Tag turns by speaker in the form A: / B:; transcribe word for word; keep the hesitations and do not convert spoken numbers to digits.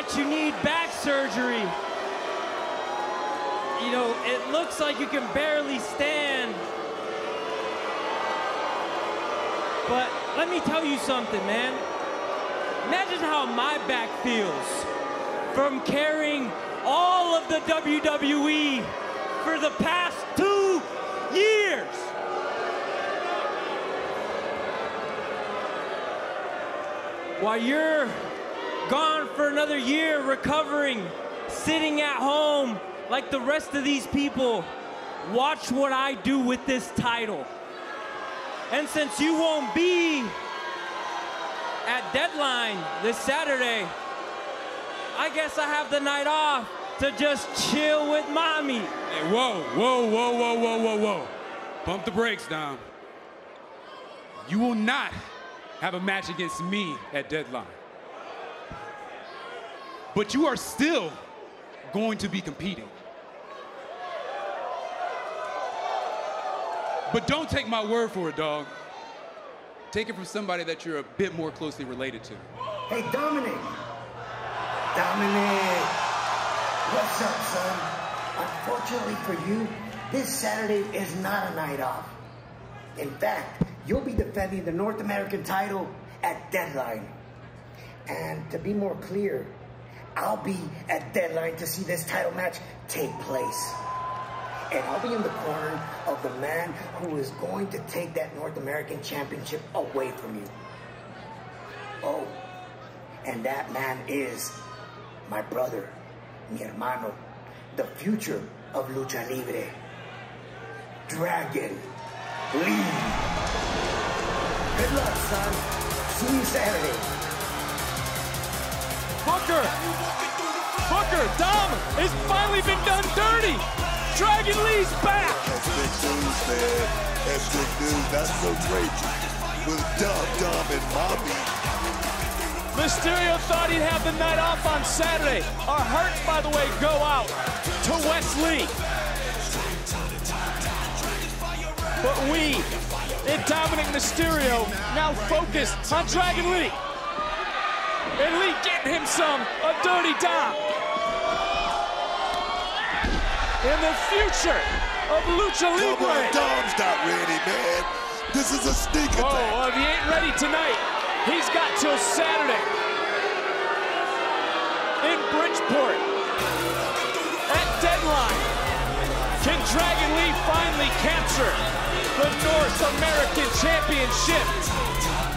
A: that you need back surgery. You know, it looks like you can barely stand. But let me tell you something, man. Imagine how my back feels from carrying all of the W W E for the past two years. While you're gone for another year recovering, sitting at home like the rest of these people, watch what I do with this title. And since you won't be at Deadline this Saturday, I guess I have the night off to just chill with mommy.
B: Hey, whoa, whoa, whoa, whoa, whoa, whoa, whoa. Pump the brakes, Dom. You will not have a match against me at Deadline. But you are still going to be competing. But don't take my word for it, dog. Take it from somebody that you're a bit more closely related to.
C: Hey, Dominik. Dominik. What's up, son? Unfortunately for you, this Saturday is not a night off. In fact, you'll be defending the North American title at Deadline. And to be more clear, I'll be at Deadline to see this title match take place. And I'll be in the corner of the man who is going to take that North American Championship away from you. Oh, and that man is my brother, mi hermano, the future of Lucha Libre, Dragon Lee. Good luck, son. See you Saturday.
D: Booker! Booker, Dom has finally been done dirty! Dragon Lee's back!
E: That's big news, man. That's big news. That's so great. With Dom, Dom, and Mommy.
D: Mysterio thought he'd have the night off on Saturday. Our hearts, by the way, go out to Wes Lee. But we, and Dominik Mysterio, now focused on Dragon Lee. And Lee getting him some, a dirty Dom. In the future of Lucha Libre.
E: Come on, Dom's not ready, man. This is a sneak attack.
D: Oh, well, if he ain't ready tonight, he's got till Saturday. In Bridgeport. At Deadline. Can Dragon Lee finally capture the North American Championship?